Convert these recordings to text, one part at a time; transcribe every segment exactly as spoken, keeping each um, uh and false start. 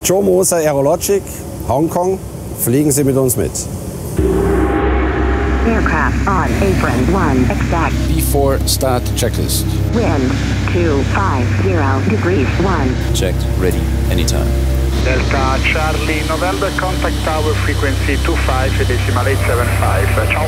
Joe Moser Aerologic, Hongkong, fliegen Sie mit uns mit. Aircraft on apron one exact. Before start checklist. Wind two five zero degrees one. Checked, ready, anytime. Delta Charlie November, contact tower frequency two five decimal eight seven five. Ciao.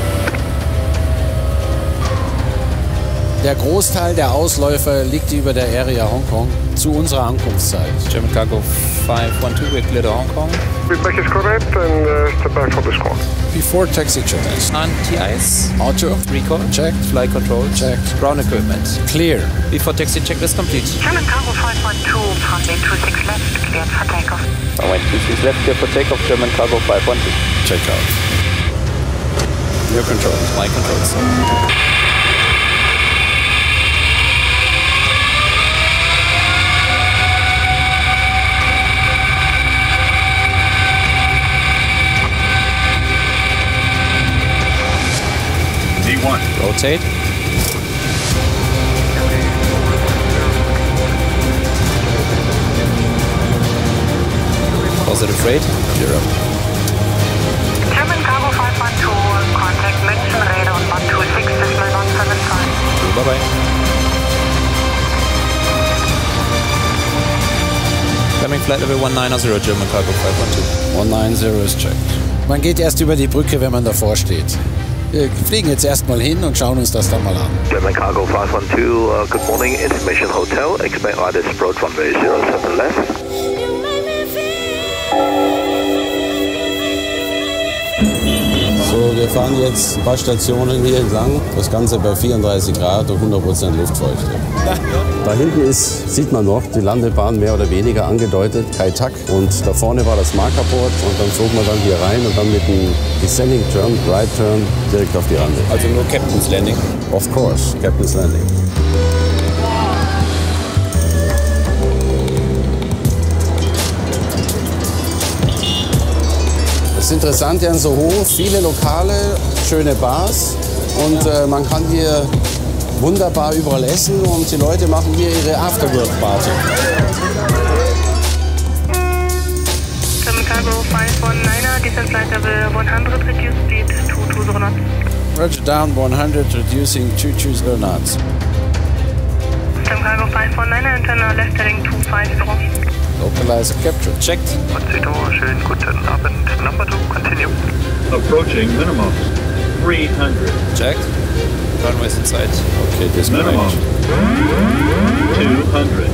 Der Großteil der Ausläufer liegt über der Area Hongkong zu unserer Ankunftszeit. German Cargo five one two, we're clear to Hong Kong. Feedback is correct and uh, step back for the squawk. Before taxi checklist. Anti-ice. Auto. Recall. Checked. Flight control. Checked. Ground equipment. Clear. Before taxi checklist complete. German Cargo five one two, runway two six left, cleared for takeoff. Runway two six left, clear for takeoff. German Cargo five one two. Check out. Your control. My control, sir. D one. Rotate. Positive rate. Zero. German Cargo five one two, contact München radar on one two six decimal one seven five. Bye bye. Coming flight level one nine zero, German Cargo five one two. one nine zero is checked. Man geht erst über die Brücke, wenn man davor steht. Wir fliegen jetzt erstmal hin und schauen uns das dann mal an. German Cargo five one two, uh, good morning, Information Hotel. Expect latest approach runway zero seven left. So, wir fahren jetzt ein paar Stationen hier entlang. Das Ganze bei vierunddreißig Grad und hundert Prozent Luftfeuchte. Da hinten ist, sieht man noch, die Landebahn mehr oder weniger angedeutet, Kai Tak. Und da vorne war das Markerboard und dann zog man dann hier rein und dann mit dem Descending Turn, Right Turn, direkt auf die Rande. Also nur Captain's Landing. Of course, Captain's Landing. Das Interessante an Soho, viele Lokale, schöne Bars und äh, man kann hier wunderbar überall essen und die Leute machen hier ihre Afterwork-Party. German Cargo five one niner, descent flight level one hundred, reduce speed to two zero knots. Roger down one hundred, reducing two two zero knots. German Cargo five one niner, internal left heading two five zero. Localizer captured. Checked. Pozito, schönen guten Abend. Number two, continue. Approaching minimum three hundred. Checked. Runways inside. Okay, disconnect. Minimum two hundred.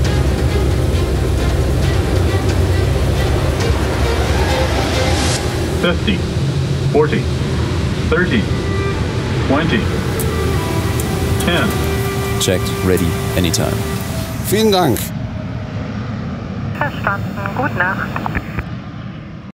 fifty, forty, thirty, twenty, ten. Checked. Ready. Anytime. Vielen Dank. Verstanden. Gute Nacht.